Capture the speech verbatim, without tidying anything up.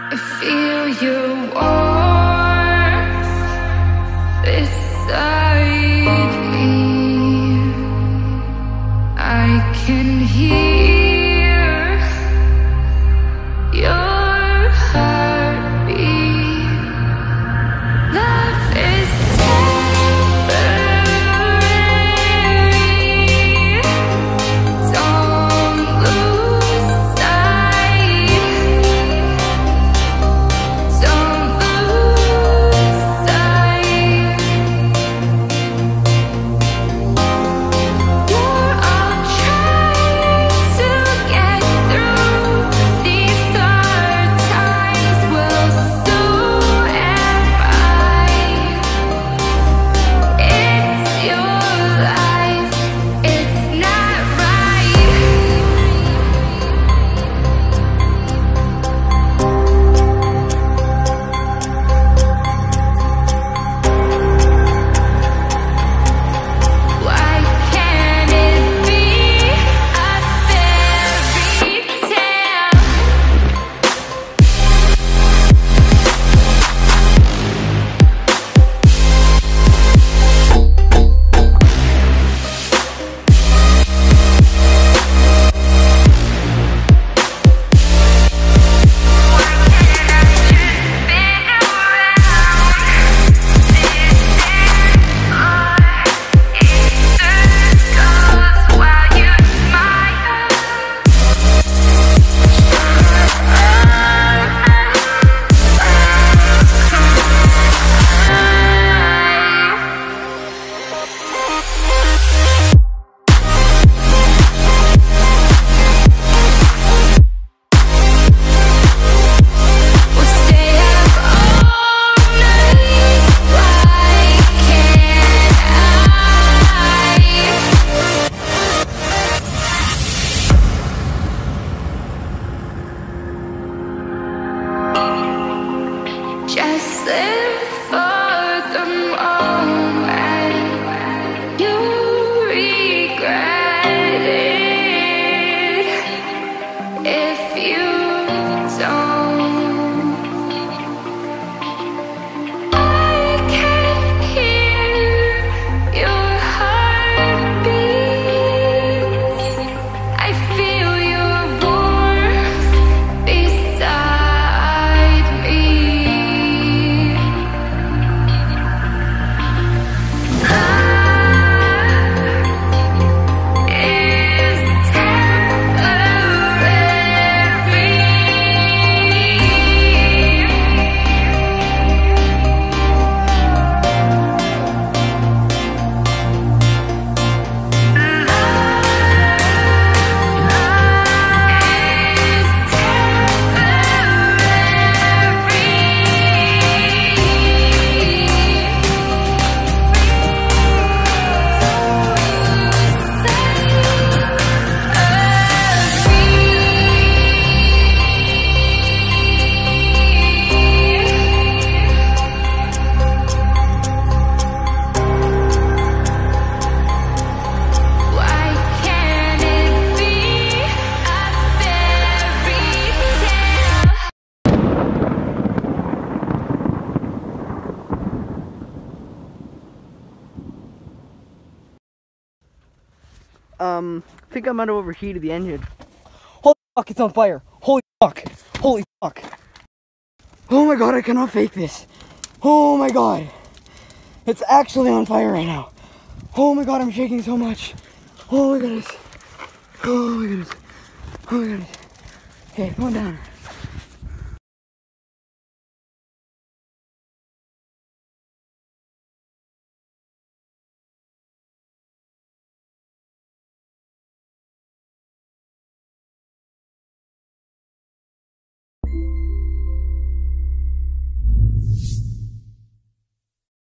I feel your warmth beside me. I can hear your heartbeat. Love is temporary. Don't lose sight. Don't lose sight. We're all trying to get through these hard times. We'll soon and find it's your life. It's not right. Why can't it be a fairy tale? We'll stay up all night. Why can't I just live for the moment? You regret it if you don't. I can hear your heartbeat. I feel your warmth beside me. Love is Why can't it be a fairy tale? Um, I think I might have overheated the engine. Holy fuck, it's on fire. Holy fuck. Holy fuck. Oh my god, I cannot fake this. Oh my god. It's actually on fire right now. Oh my god, I'm shaking so much. Oh my goodness. Oh my goodness. Oh my goodness. Okay, calm down.